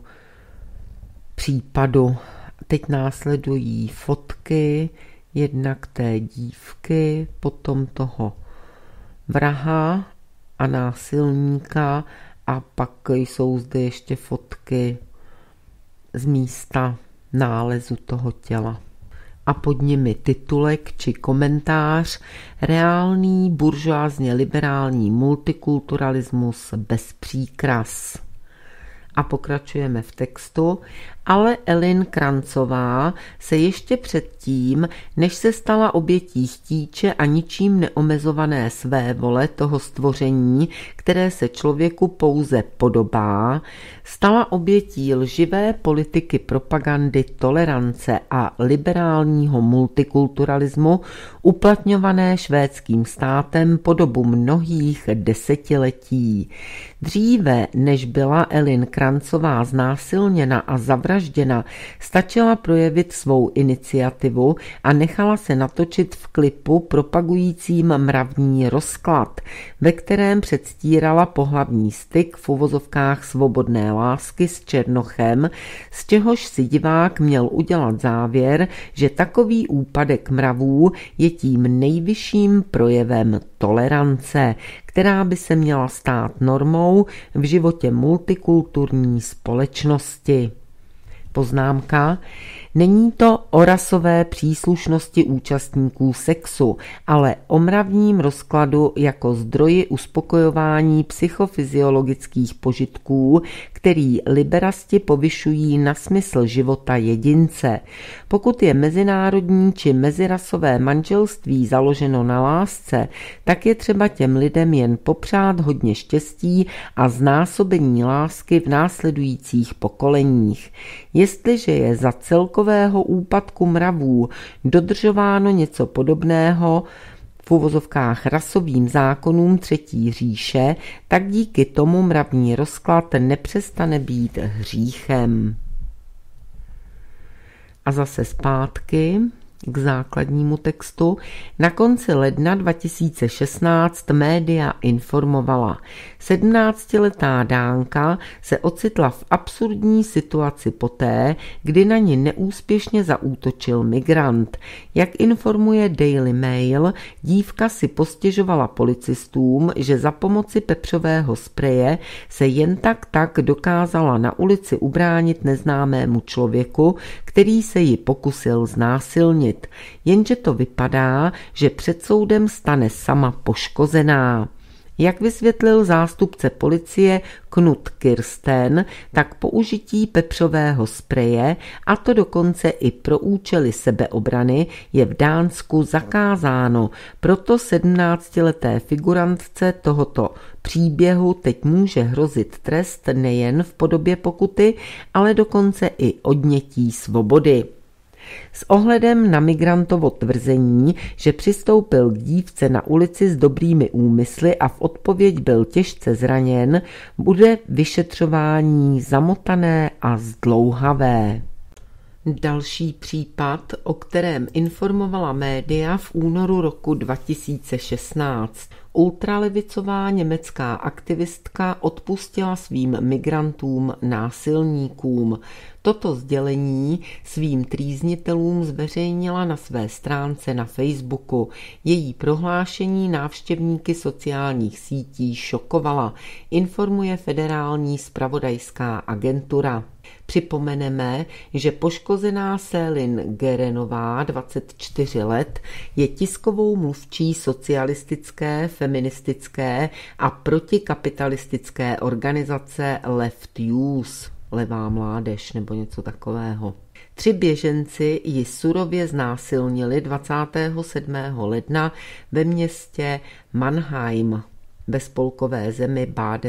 případu. Teď následují fotky, jednak té dívky, potom toho vraha a násilníka a pak jsou zde ještě fotky z místa nálezu toho těla. A pod nimi titulek či komentář Reálný buržoázně liberální multikulturalismus bez příkras. A pokračujeme v textu, ale Elin Krancová se ještě předtím, než se stala obětí chtíče a ničím neomezované své vole toho stvoření, které se člověku pouze podobá, stala obětí lživé politiky propagandy tolerance a liberálního multikulturalismu uplatňované švédským státem po dobu mnohých desetiletí. Dříve, než byla Elin Krancová znásilněna a zavražděna, stačila projevit svou iniciativu a nechala se natočit v klipu propagujícím mravní rozklad, ve kterém předstírala pohlavní styk v uvozovkách svobodné lásky s černochem, z čehož si divák měl udělat závěr, že takový úpadek mravů je tím nejvyšším projevem tolerance, která by se měla stát normou v životě multikulturní společnosti. Poznámka. Není to o rasové příslušnosti účastníků sexu, ale o mravním rozkladu jako zdroji uspokojování psychofyziologických požitků, který liberasti povyšují na smysl života jedince. Pokud je mezinárodní či mezirasové manželství založeno na lásce, tak je třeba těm lidem jen popřát hodně štěstí a znásobení lásky v následujících pokoleních. Jestliže je za celkového úpadku mravů dodržováno něco podobného v uvozovkách rasovým zákonům Třetí říše, tak díky tomu mravní rozklad nepřestane být hříchem. A zase zpátky k základnímu textu. Na konci ledna dva tisíce šestnáct média informovala. sedmnáctiletá Dánka se ocitla v absurdní situaci poté, kdy na ni neúspěšně zaútočil migrant. Jak informuje Daily Mail, dívka si postěžovala policistům, že za pomoci pepřového spreje se jen tak tak dokázala na ulici ubránit neznámému člověku, který se ji pokusil znásilnit. Jenže to vypadá, že před soudem stane sama poškozená. Jak vysvětlil zástupce policie Knut Kirsten, tak použití pepřového spreje, a to dokonce i pro účely sebeobrany, je v Dánsku zakázáno. Proto sedmnáctileté figurantce tohoto příběhu teď může hrozit trest nejen v podobě pokuty, ale dokonce i odnětí svobody. S ohledem na migrantovo tvrzení, že přistoupil k dívce na ulici s dobrými úmysly a v odpověď byl těžce zraněn, bude vyšetřování zamotané a zdlouhavé. Další případ, o kterém informovala média v únoru roku dva tisíce šestnáct. Ultralevicová německá aktivistka odpustila svým migrantům násilníkům. Toto sdělení svým trýznitelům zveřejnila na své stránce na Facebooku. Její prohlášení návštěvníky sociálních sítí šokovala, informuje Federální zpravodajská agentura. Připomeneme, že poškozená Céline Gerenová, dvacet čtyři let, je tiskovou mluvčí socialistické, feministické a protikapitalistické organizace Left Youth, levá mládež nebo něco takového. Tři běženci ji surově znásilnili dvacátého sedmého ledna ve městě Mannheim. ve spolkové zemi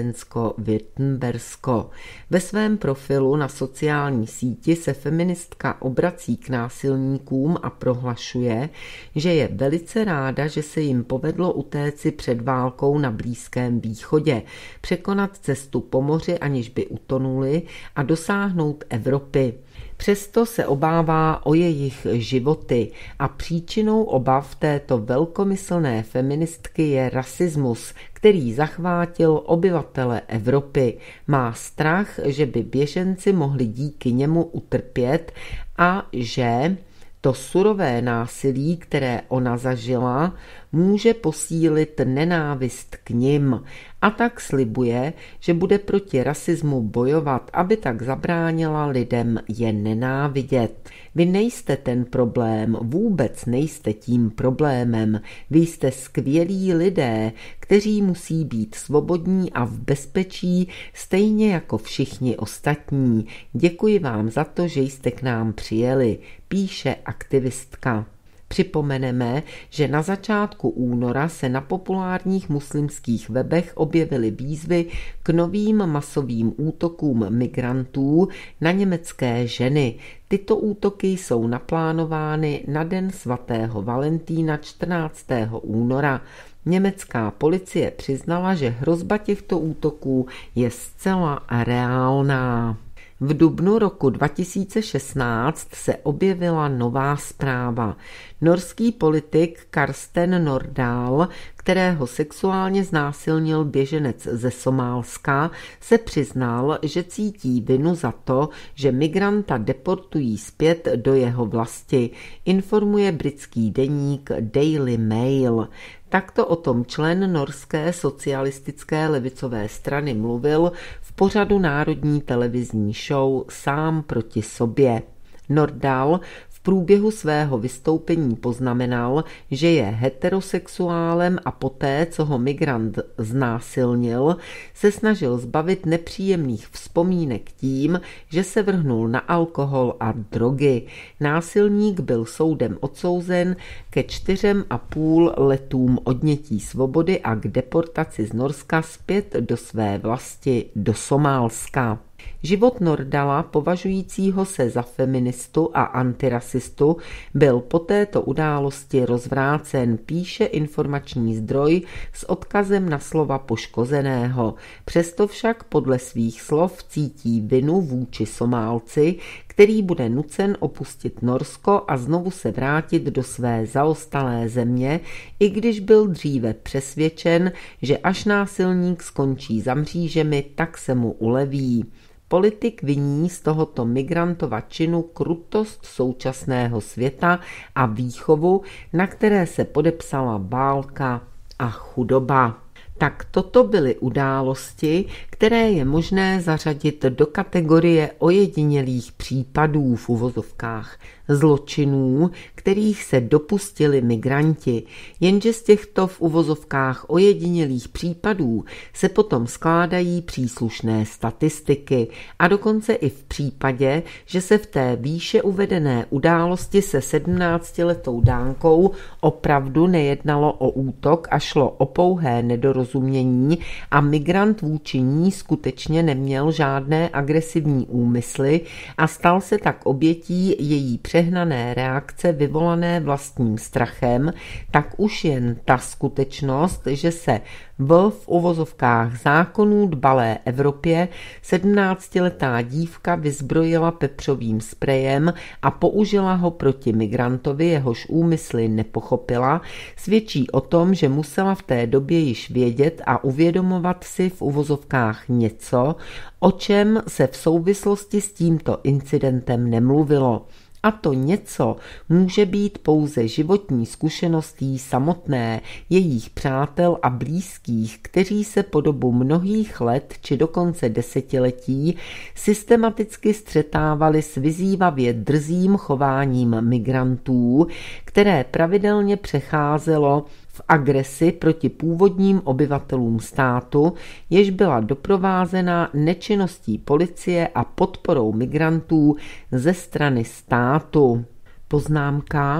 Bádensko-Württembersko. Ve svém profilu na sociální síti se feministka obrací k násilníkům a prohlašuje, že je velice ráda, že se jim povedlo utéci před válkou na Blízkém východě, překonat cestu po moři, aniž by utonuli, a dosáhnout Evropy. Přesto se obává o jejich životy a příčinou obav této velkomyslné feministky je rasismus, který zachvátil obyvatele Evropy. Má strach, že by běženci mohli díky němu utrpět a že to surové násilí, které ona zažila, může posílit nenávist k nim, a tak slibuje, že bude proti rasismu bojovat, aby tak zabránila lidem je nenávidět. Vy nejste ten problém, vůbec nejste tím problémem. Vy jste skvělí lidé, kteří musí být svobodní a v bezpečí, stejně jako všichni ostatní. Děkuji vám za to, že jste k nám přijeli, píše aktivistka. Připomeneme, že na začátku února se na populárních muslimských webech objevily výzvy k novým masovým útokům migrantů na německé ženy. Tyto útoky jsou naplánovány na den svatého Valentína čtrnáctého února. Německá policie přiznala, že hrozba těchto útoků je zcela reálná. V dubnu roku dva tisíce šestnáct se objevila nová zpráva. Norský politik Karsten Nordahl, kterého sexuálně znásilnil běženec ze Somálska, se přiznal, že cítí vinu za to, že migranta deportují zpět do jeho vlasti, informuje britský deník Daily Mail. Takto o tom člen norské socialistické levicové strany mluvil v pořadu národní televizní show Sám proti sobě. Nordahl v průběhu svého vystoupení poznamenal, že je heterosexuálem a poté, co ho migrant znásilnil, se snažil zbavit nepříjemných vzpomínek tím, že se vrhnul na alkohol a drogy. Násilník byl soudem odsouzen ke čtyřem a půl letům odnětí svobody a k deportaci z Norska zpět do své vlasti do Somálska. Život Nordala, považujícího se za feministu a antirasistu, byl po této události rozvrácen, píše informační zdroj s odkazem na slova poškozeného. Přesto však podle svých slov cítí vinu vůči Somálci, který bude nucen opustit Norsko a znovu se vrátit do své zaostalé země, i když byl dříve přesvědčen, že až násilník skončí za mřížemi, tak se mu uleví. Politik viní z tohoto migrantova činu krutost současného světa a výchovu, na které se podepsala válka a chudoba. Tak toto byly události, které je možné zařadit do kategorie ojedinělých případů v uvozovkách, zločinů, kterých se dopustili migranti, jenže z těchto v uvozovkách ojedinělých případů se potom skládají příslušné statistiky a dokonce i v případě, že se v té výše uvedené události se sedmnáctiletou Dánkou opravdu nejednalo o útok a šlo o pouhé nedorozumění a migrant vůči ní skutečně neměl žádné agresivní úmysly a stal se tak obětí její přehnané reakce vyvolané vlastním strachem, tak už jen ta skutečnost, že se v v uvozovkách zákonů dbalé Evropě sedmnáctiletá dívka vyzbrojila pepřovým sprejem a použila ho proti migrantovi, jehož úmysly nepochopila, svědčí o tom, že musela v té době již vědět a uvědomovat si v uvozovkách něco, o čem se v souvislosti s tímto incidentem nemluvilo. A to něco může být pouze životní zkušeností samotné, jejich přátel a blízkých, kteří se po dobu mnohých let či dokonce desetiletí systematicky střetávali s vyzývavě drzým chováním migrantů, které pravidelně přecházelo v agresi proti původním obyvatelům státu, jež byla doprovázena nečinností policie a podporou migrantů ze strany státu. Poznámka: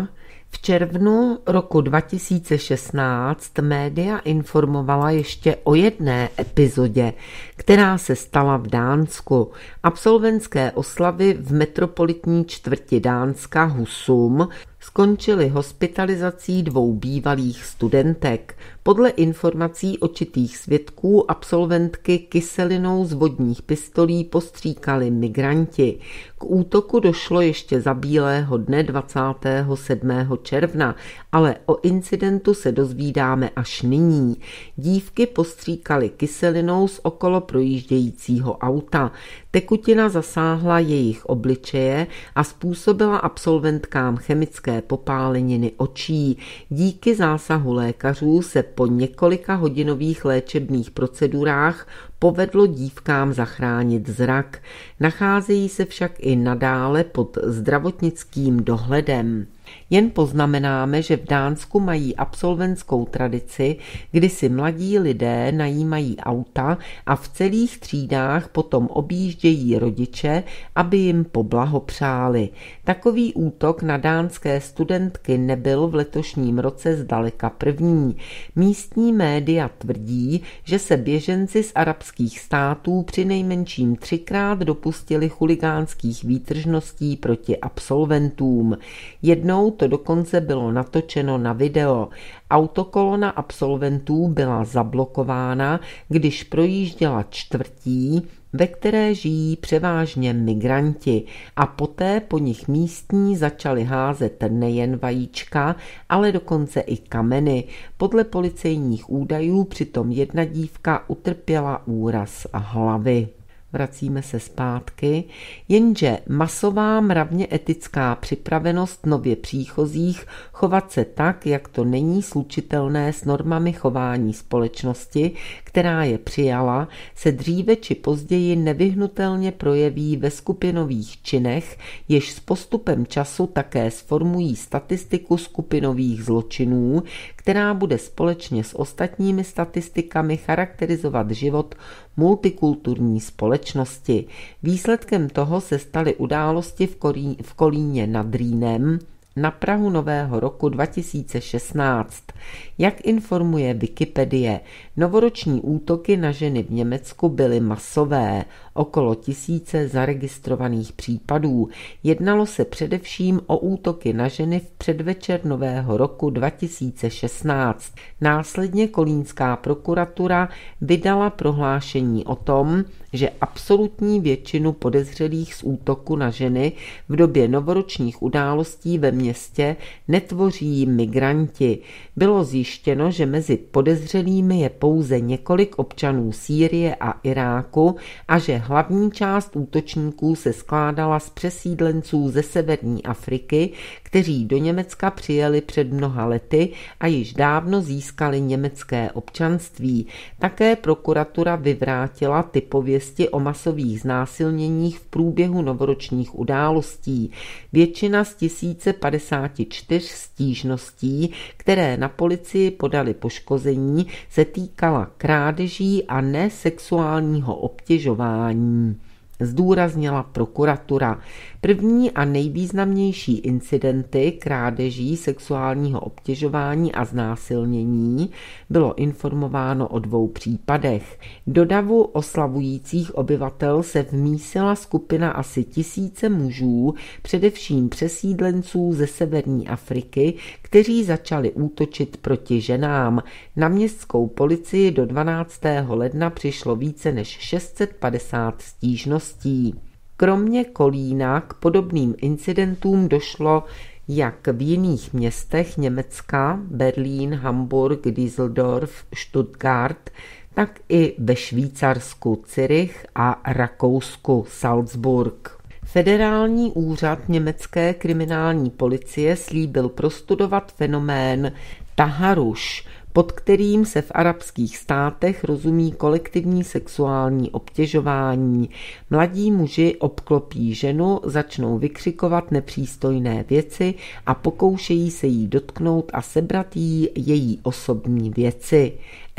V červnu roku dva tisíce šestnáct média informovala ještě o jedné epizodě, která se stala v Dánsku. Absolventské oslavy v metropolitní čtvrti Dánska Husum skončily hospitalizací dvou bývalých studentek. Podle informací očitých svědků absolventky kyselinou z vodních pistolí postříkali migranti. K útoku došlo ještě za bílého dne dvacátého sedmého června, ale o incidentu se dozvídáme až nyní. Dívky postříkali kyselinou z okolo projíždějícího auta. Tekutina zasáhla jejich obličeje a způsobila absolventkám chemické popáleniny očí. Díky zásahu lékařů se po několika hodinových léčebných procedurách povedlo dívkám zachránit zrak. Nacházejí se však i nadále pod zdravotnickým dohledem. Jen poznamenáme, že v Dánsku mají absolventskou tradici, kdy si mladí lidé najímají auta a v celých třídách potom objíždějí rodiče, aby jim poblahopřáli. Takový útok na dánské studentky nebyl v letošním roce zdaleka první. Místní média tvrdí, že se běženci z arabských států přinejmenším třikrát dopustili chuligánských výtržností proti absolventům. Jednou to dokonce bylo natočeno na video. Autokolona absolventů byla zablokována, když projížděla čtvrtí, ve které žijí převážně migranti, a poté po nich místní začali házet nejen vajíčka, ale dokonce i kameny. Podle policejních údajů přitom jedna dívka utrpěla úraz hlavy. Vracíme se zpátky, jenže masová mravně etická připravenost nově příchozích chovat se tak, jak to není slučitelné s normami chování společnosti, která je přijala, se dříve či později nevyhnutelně projeví ve skupinových činech, jež s postupem času také sformují statistiku skupinových zločinů, která bude společně s ostatními statistikami charakterizovat život multikulturní společnosti. Výsledkem toho se staly události v, Korí, v Kolíně nad Rýnem na prahu nového roku dva tisíce šestnáct. Jak informuje Wikipedie, novoroční útoky na ženy v Německu byly masové, okolo tisíce zaregistrovaných případů. Jednalo se především o útoky na ženy v předvečer nového roku dva tisíce šestnáct. Následně kolínská prokuratura vydala prohlášení o tom, že absolutní většinu podezřelých z útoku na ženy v době novoročních událostí ve městě netvoří migranti. Bylo zjištěno, že mezi podezřelými je pouze několik občanů Sýrie a Iráku a že hlavní část útočníků se skládala z přesídlenců ze severní Afriky, kteří do Německa přijeli před mnoha lety a již dávno získali německé občanství. Také prokuratura vyvrátila ty pověsti o masových znásilněních v průběhu novoročních událostí. Většina z tisíce padesáti čtyř stížností, které na policii podali poškození, se týkala krádeží a ne sexuálního obtěžování, zdůraznila prokuratura. První a nejvýznamnější incidenty krádeží, sexuálního obtěžování a znásilnění bylo informováno o dvou případech. Do davu oslavujících obyvatel se vmísila skupina asi tisíce mužů, především přesídlenců ze severní Afriky, kteří začali útočit proti ženám. Na městskou policii do dvanáctého ledna přišlo více než šest set padesát stížností. Kromě Kolína k podobným incidentům došlo jak v jiných městech Německa, Berlín, Hamburg, Düsseldorf, Stuttgart, tak i ve Švýcarsku Zürich a Rakousku Salzburg. Federální úřad německé kriminální policie slíbil prostudovat fenomén taharuš, pod kterým se v arabských státech rozumí kolektivní sexuální obtěžování. Mladí muži obklopí ženu, začnou vykřikovat nepřístojné věci a pokoušejí se jí dotknout a sebrat jí její osobní věci.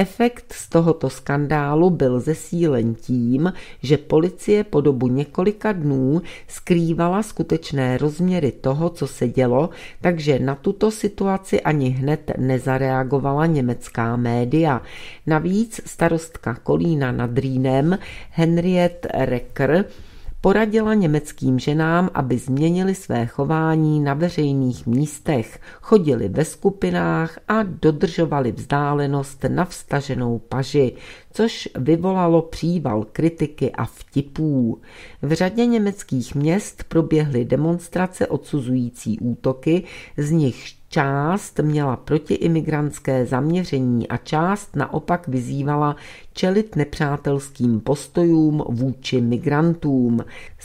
Efekt z tohoto skandálu byl zesílen tím, že policie po dobu několika dnů skrývala skutečné rozměry toho, co se dělo, takže na tuto situaci ani hned nezareagovala německá média. Navíc starostka Kolína nad Rýnem Henriette Recker poradila německým ženám, aby změnili své chování na veřejných místech, chodili ve skupinách a dodržovali vzdálenost na vztaženou paži, což vyvolalo příval kritiky a vtipů. V řadě německých měst proběhly demonstrace odsuzující útoky, z nichž část měla protiimigrantské zaměření a část naopak vyzývala čelit nepřátelským postojům vůči migrantům.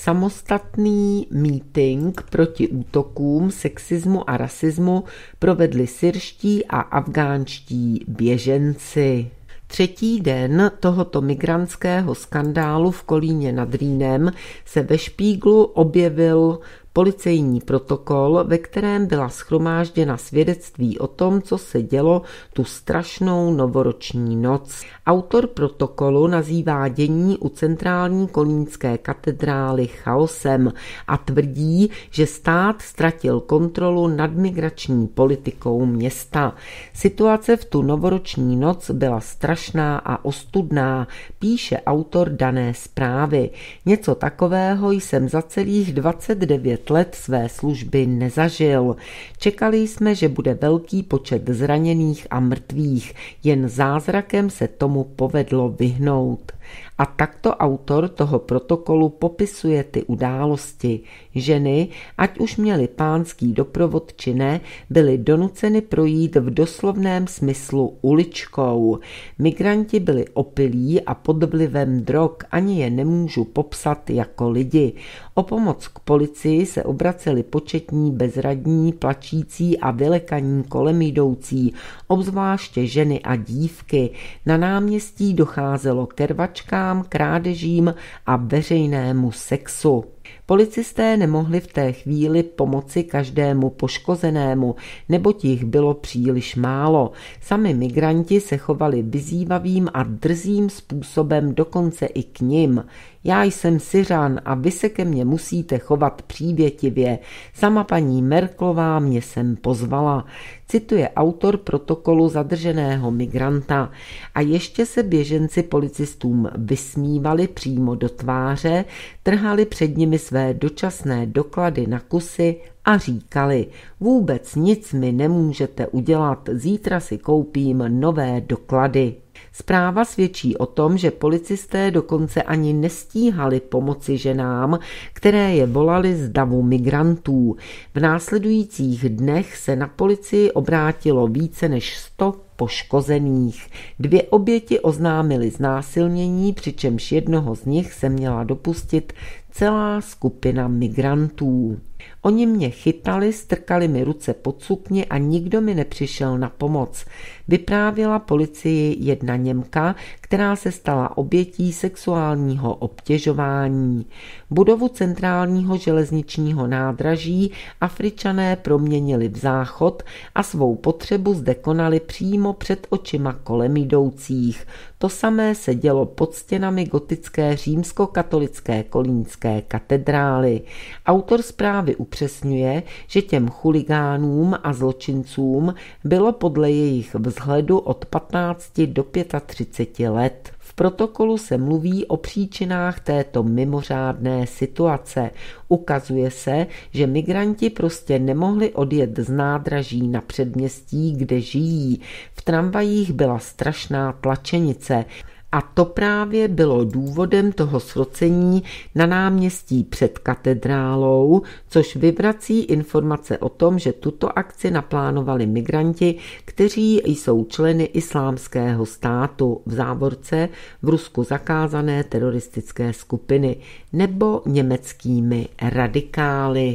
Samostatný mítink proti útokům, sexismu a rasismu provedli syrští a afgánští běženci. Třetí den tohoto migrantského skandálu v Kolíně nad Rýnem se ve Špíglu objevil policejní protokol, ve kterém byla shromážděna svědectví o tom, co se dělo tu strašnou novoroční noc. Autor protokolu nazývá dění u centrální kolínské katedrály chaosem a tvrdí, že stát ztratil kontrolu nad migrační politikou města. Situace v tu novoroční noc byla strašná a ostudná, píše autor dané zprávy. Něco takového jsem za celých dvacet devět let své služby nezažil. Čekali jsme, že bude velký počet zraněných a mrtvých, jen zázrakem se tomu povedlo vyhnout. A takto autor toho protokolu popisuje ty události. Ženy, ať už měly pánský doprovod či ne, byly donuceny projít v doslovném smyslu uličkou. Migranti byli opilí a pod vlivem drog, ani je nemůžu popsat jako lidi. O pomoc k policii se obraceli početní bezradní, plačící a vylekaní kolem jdoucí, obzvláště ženy a dívky. Na náměstí docházelo ke rvačkám, krádežím a veřejnému sexu. Policisté nemohli v té chvíli pomoci každému poškozenému, neboť jich bylo příliš málo. Sami migranti se chovali vyzývavým a drzým způsobem dokonce i k nim. Já jsem Syřan a vy se ke mně musíte chovat přívětivě. Sama paní Merklová mě sem pozvala. Cituje autor protokolu zadrženého migranta. A ještě se běženci policistům vysmívali přímo do tváře, trhali před nimi své dočasné doklady na kusy a říkali: vůbec nic mi nemůžete udělat, zítra si koupím nové doklady. Zpráva svědčí o tom, že policisté dokonce ani nestíhali pomoci ženám, které je volali z davu migrantů. V následujících dnech se na policii obrátilo více než sto poškozených. Dvě oběti oznámily znásilnění, přičemž jednoho z nich se měla dopustit celá skupina migrantů. Oni mě chytali, strkali mi ruce pod sukně a nikdo mi nepřišel na pomoc. Vyprávěla policii jedna Němka, která se stala obětí sexuálního obtěžování. Budovu centrálního železničního nádraží Afričané proměnili v záchod a svou potřebu zde konali přímo před očima kolem jdoucích. To samé se dělo pod stěnami gotické římskokatolické kolínské katedrály. Autor zprávy upřesňuje, že těm chuligánům a zločincům bylo podle jejich vzhledu od patnácti do třiceti pěti let. V protokolu se mluví o příčinách této mimořádné situace. Ukazuje se, že migranti prostě nemohli odjet z nádraží na předměstí, kde žijí. V tramvajích byla strašná tlačenice. A to právě bylo důvodem toho srocení na náměstí před katedrálou, což vyvrací informace o tom, že tuto akci naplánovali migranti, kteří jsou členy islámského státu, v závorce v Rusku zakázané teroristické skupiny, nebo německými radikály.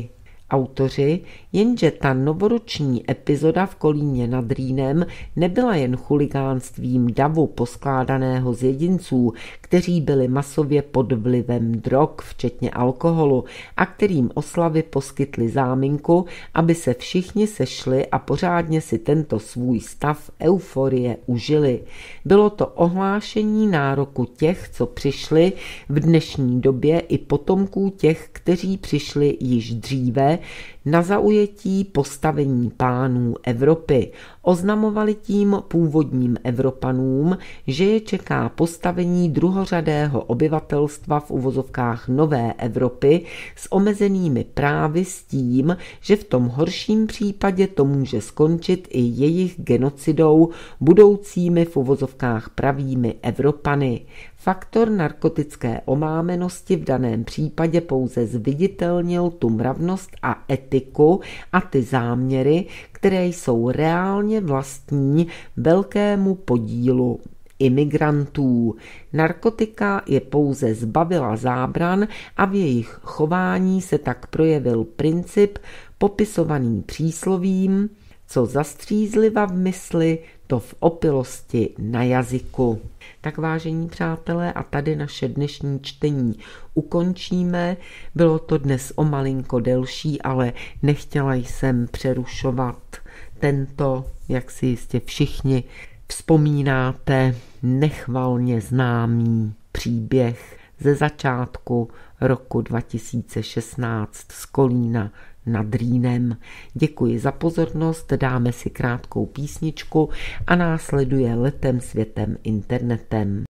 autoři, jenže ta novoroční epizoda v Kolíně nad Rýnem nebyla jen chuligánstvím davu poskládaného z jedinců, kteří byli masově pod vlivem drog, včetně alkoholu, a kterým oslavy poskytly záminku, aby se všichni sešli a pořádně si tento svůj stav euforie užili. Bylo to ohlášení nároku těch, co přišli v dnešní době, i potomků těch, kteří přišli již dříve, na zaujetí postavení pánů Evropy. Oznamovali tím původním Evropanům, že je čeká postavení druhořadého obyvatelstva v uvozovkách nové Evropy s omezenými právy, s tím, že v tom horším případě to může skončit i jejich genocidou budoucími v uvozovkách pravými Evropany. Faktor narkotické omámenosti v daném případě pouze zviditelnil tu mravnost a etiku a ty záměry, které jsou reálně vlastní velkému podílu imigrantů. Narkotika je pouze zbavila zábran a v jejich chování se tak projevil princip popisovaný příslovím, co zastřízliva v mysli, to v opilosti na jazyku. Tak vážení přátelé, a tady naše dnešní čtení ukončíme. Bylo to dnes o malinko delší, ale nechtěla jsem přerušovat tento, jak si jistě všichni vzpomínáte, nechvalně známý příběh ze začátku roku dva tisíce šestnáct z Kolína nad Rýnem. Děkuji za pozornost, dáme si krátkou písničku a následuje Letem světem internetem.